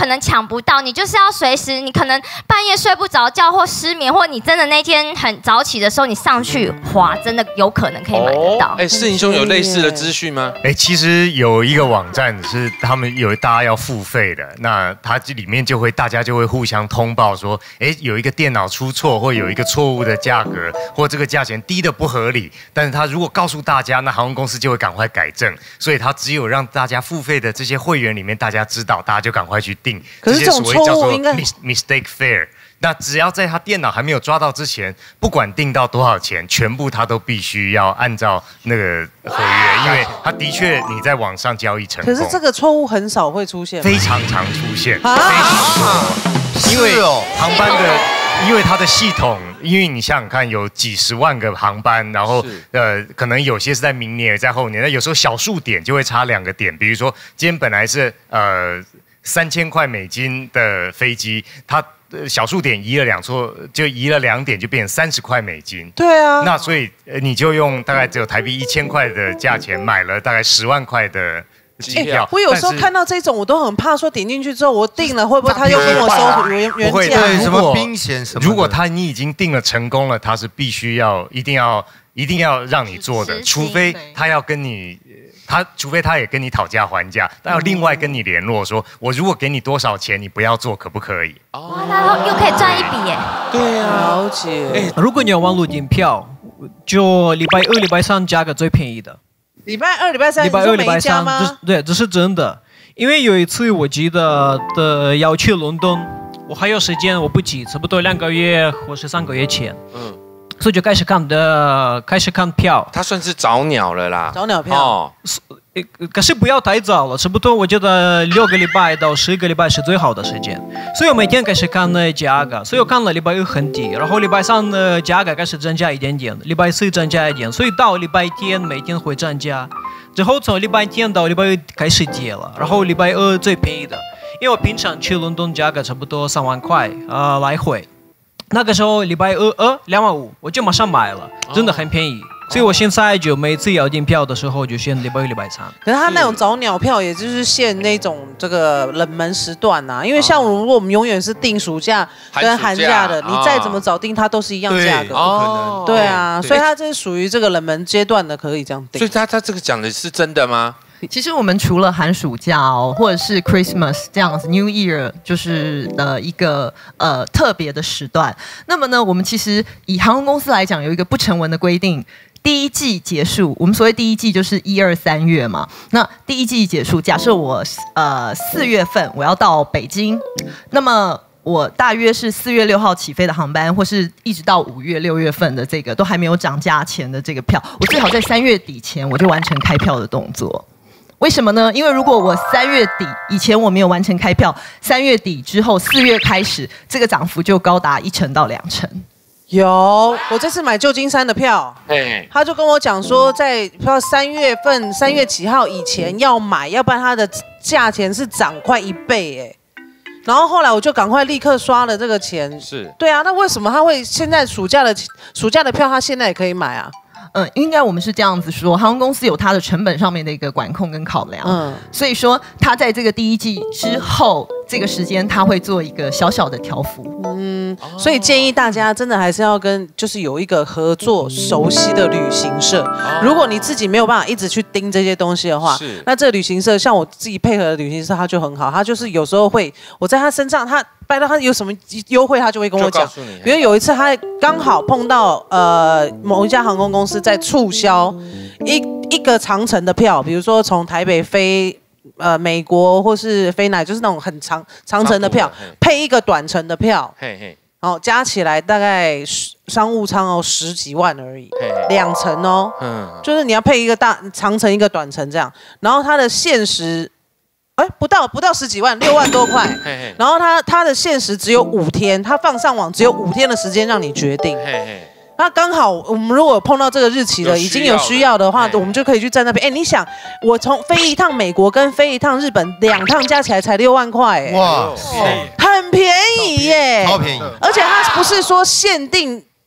S9: 可能抢不到，你就是要随时，你可能半夜睡不着觉或失眠，或你真的那天很早起的时候，你上去滑，真的有可能可以买得到。
S1: 哎，世宁兄有类似的资讯吗？
S6: 哎，其实有一个网站是他们有大家要付费的，那它这里面就会大家就会互相通报说，哎，有一个电脑出错，或有一个错误的价格，或这个价钱低的不合理，但是他如果告诉大家，那航空公司就会赶快改正，所以他只有让大家付费的这些会员里面大家知道，大家就赶快去订。
S2: 可是这种错误应该
S6: mistake fair。那只要在他电脑还没有抓到之前，不管订到多少钱，全部他都必须要按照那个合约，因为他的确你在网上交易成功。
S2: 可是这个错误很少会出现，
S6: 非常常出现，非常多。因为航班的，因为它的系统，因为你想想看，有几十万个航班，然后呃，可能有些是在明年，在后年，那有时候小数点就会差两个点，比如说今天本来是呃三千块美金的飞机，它。小数点移了两错，就移了两点，就变成三十块美金。
S2: 对啊，
S6: 那所以你就用大概只有台币一千块的价钱买了大概十万块的机票。
S2: 我有时候看到这种，我都很怕说点进去之后我订了，会不会他又跟我收原原价？
S6: 对，
S3: 什么冰险什么？
S6: 如果他你已经订了成功了，他是必须要一定要一定要让你做的，除非他要跟你。他除非他也跟你讨价还价，但要另外跟你联络说，我如果给你多少钱，你不要做，可不可以？
S9: 哦，那又可以赚一笔耶。
S2: 对啊，了解。
S4: 如果你要网络订票，就礼拜二、礼拜三价格最便宜的。
S2: 礼拜二、礼拜三，
S4: 礼拜二、礼拜三，这对，这是真的。因为有一次我记得的要去伦敦，我还有时间，我不急，差不多两个月或是三个月前。嗯。所以就开始看的，开始看票。
S1: 它算是早鸟了啦。
S2: 早鸟票。哦。
S4: 可是不要太早了，差不多我觉得六个礼拜到十个礼拜是最好的时间。所以我每天开始看呢价格，所以我看了礼拜二很低，然后礼拜三呢价格开始增加一点点，礼拜四增加一点，所以到礼拜天每天会增加。之后从礼拜天到礼拜二开始跌了，然后礼拜二最便宜的，因为我平常去伦敦价格差不多三万块啊、呃、来回。那个时候礼拜二呃两万五，我就马上买了，真的很便宜。所以我现在就每次要订票的时候就选礼拜二、礼拜三。
S2: 可是他那种早鸟票，也就是限那种这个冷门时段呐、啊。因为像如果我们永远是订暑假跟寒假的，你再怎么早订，它都是一样价格。
S3: 哦，
S2: 对啊，所以它这是属于这个冷门阶段的，可以这样订。
S1: 所以他他这个讲的是真的吗？
S7: 其实我们除了寒暑假哦，或者是 Christmas 这样子 ，New Year 就是呃一个呃特别的时段。那么呢，我们其实以航空公司来讲，有一个不成文的规定。第一季结束，我们所谓第一季就是一二三月嘛。那第一季结束，假设我呃四月份我要到北京，那么我大约是四月六号起飞的航班，或是一直到五月六月份的这个都还没有涨价前的这个票，我最好在三月底前我就完成开票的动作。为什么呢？因为如果我三月底以前我没有完成开票，三月底之后四月开始，这个涨幅就高达一成到两成。
S2: 有，我这次买旧金山的票，他就跟我讲说，在不知道三月份三月几号以前要买，要不然它的价钱是涨快一倍哎。然后后来我就赶快立刻刷了这个钱。
S1: 是，
S2: 对啊，那为什么他会现在暑假的暑假的票，他现在也可以买啊？
S7: 嗯，应该我们是这样子说，航空公司有它的成本上面的一个管控跟考量，嗯，所以说它在这个第一季之后这个时间，它会做一个小小的调幅，
S2: 嗯，所以建议大家真的还是要跟就是有一个合作熟悉的旅行社，如果你自己没有办法一直去盯这些东西的话，那这旅行社像我自己配合的旅行社，他就很好，他就是有时候会我在他身上他。拜托他有什么优惠，他就会跟我讲。比如有一次，他刚好碰到呃某一家航空公司在促销一一个长程的票，比如说从台北飞呃美国或是飞哪，就是那种很长长程的票，配一个短程的票，然后加起来大概商务舱哦十几万而已，两程哦，嗯，就是你要配一个大长程一个短程这样，然后它的限时。哎，不到不到十几万，六万多块。嘿嘿然后他他的限时只有五天，他放上网只有五天的时间让你决定。嘿嘿那刚好我们如果碰到这个日期了，已经有需要的话，我们就可以去站那边。哎，你想，我从飞一趟美国跟飞一趟日本，两趟加起来才六万块，哎，哇，很便宜耶，
S3: 超便宜。
S2: 而且它不是说限定。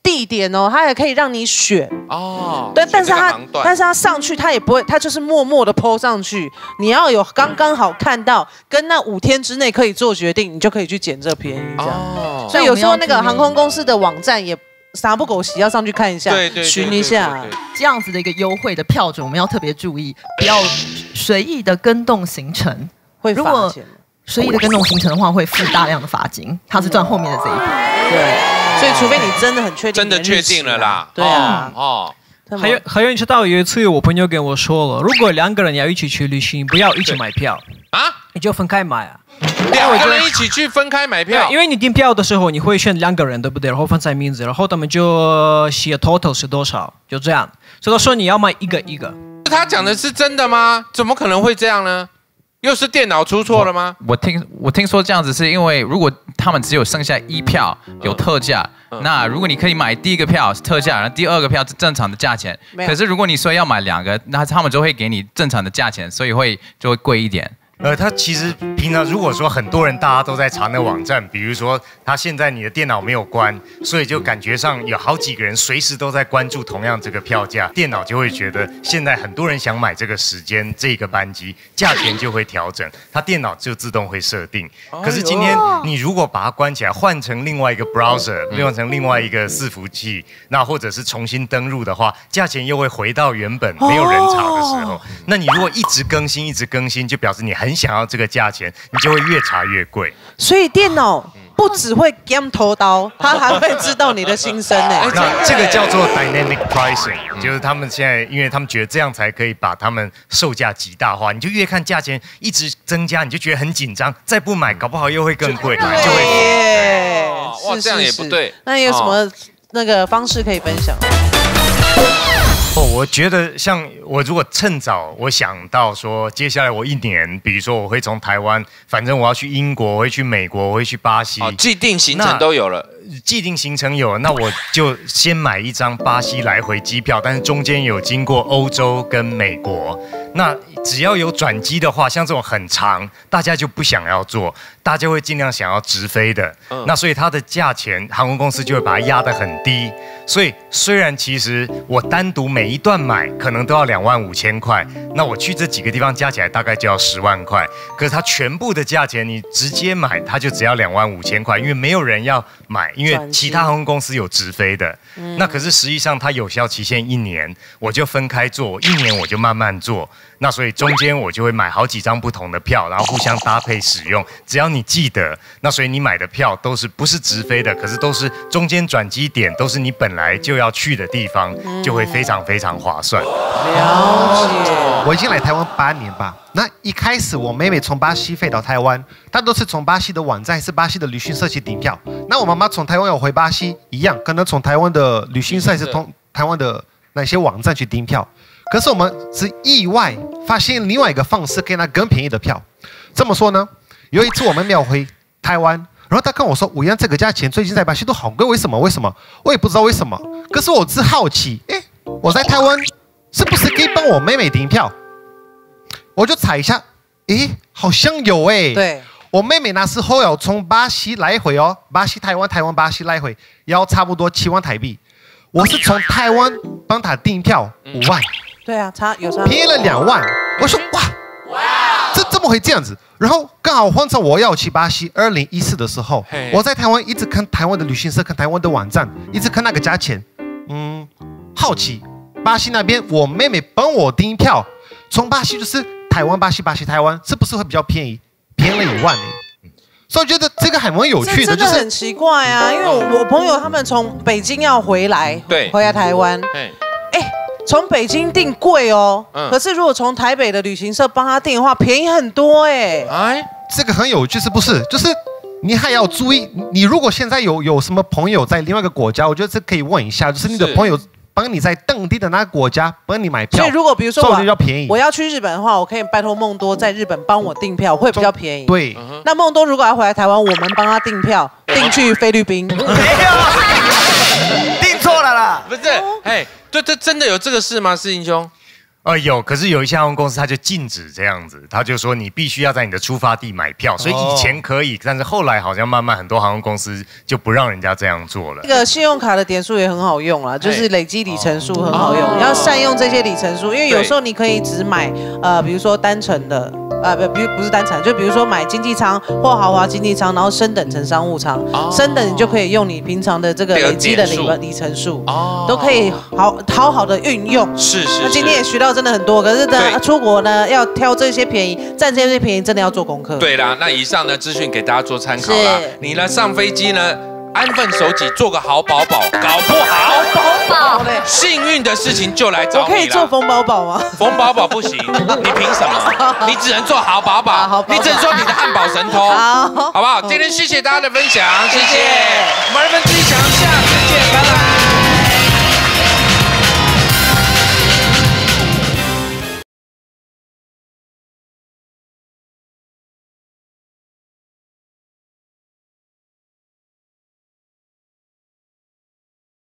S2: 地点哦，它还可以让你选哦。对，但是它但是它上去它也不会，它就是默默的 po 上去。你要有刚刚好看到，跟那五天之内可以做决定，你就可以去捡这便宜这样。哦。所以有时候那个航空公司的网站也傻不狗洗，要上去看一下，对对，寻一下。
S7: 这样子的一个优惠的票种，我们要特别注意，不要随意的跟动行程，
S2: 会罚钱。
S7: 随意的跟动行程的话，会付大量的罚金，它是赚后面的这一笔。
S2: 对，所以除非你真的很确定，
S1: 真的确定了啦。
S2: 对啊，
S4: 哦。还有还有，你知道有一次我朋友跟我说了，如果两个人要一起去旅行，不要一起买票啊，你就分开买啊。
S1: 两个人一起去分开买票，
S4: 因为你订票的时候你会选两个人，对不对？然后放在名字，然后他们就写 total 是多少，就这样。所以他说你要买一个一个。
S1: 他讲的是真的吗？怎么可能会这样呢？又是电脑出错了吗？
S12: 我听我听说这样子是因为如果他们只有剩下一票有特价，嗯、那如果你可以买第一个票是特价，然后第二个票是正常的价钱。可是如果你说要买两个，那他们就会给你正常的价钱，所以会就会贵一点。
S6: 呃，他其实平常如果说很多人大家都在查那网站，比如说他现在你的电脑没有关，所以就感觉上有好几个人随时都在关注同样这个票价，电脑就会觉得现在很多人想买这个时间这个班机，价钱就会调整，他电脑就自动会设定。可是今天你如果把它关起来，换成另外一个 browser， 换成另外一个伺服器，那或者是重新登入的话，价钱又会回到原本没有人查的时候。那你如果一直更新一直更新，就表示你很很想要这个价钱，你就会越查越贵。
S2: 所以电脑不只会 game 头刀，它还会知道你的心声呢。
S6: 那这个叫做 dynamic pricing， 就是他们现在，因为他们觉得这样才可以把他们售价极大化。你就越看价钱一直增加，你就觉得很紧张，再不买，搞不好又会更贵，就会。
S1: 哇，这样也不对。
S2: 那有什么那个方式可以分享？
S6: 哦，我觉得像我如果趁早，我想到说，接下来我一年，比如说我会从台湾，反正我要去英国，我会去美国，我会去巴西，
S1: 哦，既定行程都有了。
S6: 既定行程有了，那我就先买一张巴西来回机票，但是中间有经过欧洲跟美国。那只要有转机的话，像这种很长，大家就不想要做，大家会尽量想要直飞的。嗯、那所以它的价钱，航空公司就会把它压得很低。所以虽然其实我单独每一段买可能都要两万五千块，那我去这几个地方加起来大概就要十万块。可是它全部的价钱你直接买，它就只要两万五千块，因为没有人要买，因为其他航空公司有直飞的。嗯、那可是实际上它有效期限一年，我就分开做，一年我就慢慢做。那所以中间我就会买好几张不同的票，然后互相搭配使用。只要你记得，那所以你买的票都是不是直飞的，可是都是中间转机点，都是你本来就要去的地方，就会非常非常划算。
S10: 了解。我已经来台湾八年吧。那一开始我妹妹从巴西飞到台湾，她都是从巴西的网站还是巴西的旅行社去订票。那我妈妈从台湾要回巴西一样，可能从台湾的旅行社还是从台湾的那些网站去订票。可是我们是意外发现另外一个方式，给她更便宜的票。怎么说呢？有一次我们要回台湾，然后她跟我说：“五元这个价钱最近在巴西都好贵，为什么？为什么？”我也不知道为什么。可是我只好奇，哎，我在台湾是不是可以帮我妹妹订票？我就踩一下，诶，好像有诶。
S2: 对，
S10: 我妹妹那时候要从巴西来回哦，巴西台湾台湾巴西来回要差不多七万台币。我是从台湾帮她订票五万。
S2: 对啊，差有差。
S10: 便宜了两万。我说哇，哇，这怎么会这样子？然后刚好换成我要去巴西，二零一四的时候，我在台湾一直看台湾的旅行社，看台湾的网站，一直看那个价钱。嗯，好奇巴西那边我妹妹帮我订票，从巴西就是台湾巴西巴西台湾，是不是会比较便宜？便宜了一万呢。所以我觉得这个还蛮有趣的，
S2: 就是很奇怪啊，因为我我朋友他们从北京要回来，
S1: 对，
S2: 回来台湾，哎。从北京订贵哦，嗯、可是如果从台北的旅行社帮他订的话，便宜很多哎。
S10: 哎，这个很有趣，是不是？就是你还要注意，你如果现在有有什么朋友在另外一个国家，我觉得这可以问一下，就是你的朋友帮你在当地的那个国家帮你买票。
S2: 所以如果比如说我
S10: 比较便宜，
S2: 我要去日本的话，我可以拜托梦多在日本帮我订票，会比较便宜。
S10: 对，
S2: 嗯、那梦多如果要回来台湾，我们帮他订票，订去菲律宾。没有，
S11: 订错了啦。
S1: 不是，哎。对，这真的有这个事吗，世英兄？
S6: 呃，有，可是有一些航空公司它就禁止这样子，他就说你必须要在你的出发地买票，所以以前可以，但是后来好像慢慢很多航空公司就不让人家这样做了。
S2: 这个信用卡的点数也很好用啦，就是累积里程数很好用，你要善用这些里程数，因为有时候你可以只买呃，比如说单程的。啊不，不不是单程，就比如说买经济舱或豪华经济舱，然后升等成商务舱，升等你就可以用你平常的这个累积的里里程数，都可以好好好的运用。
S1: 是是。
S2: 那今天也学到真的很多，可是呢，出国呢要挑这些便宜，占这些便宜，真的要做功课。
S1: 对啦，那以上的资讯给大家做参考啦。你呢上飞机呢？安分守己，做个好宝宝，搞不好
S2: 宝宝
S1: 幸运的事情就来找你了。
S2: 我可以做冯宝宝吗？
S1: 冯宝宝不行，你凭什么？你只能做好宝宝，你只能做你的汉堡神偷，好不好？今天谢谢大家的分享，谢谢。我们二分之一强，下次见，拜拜。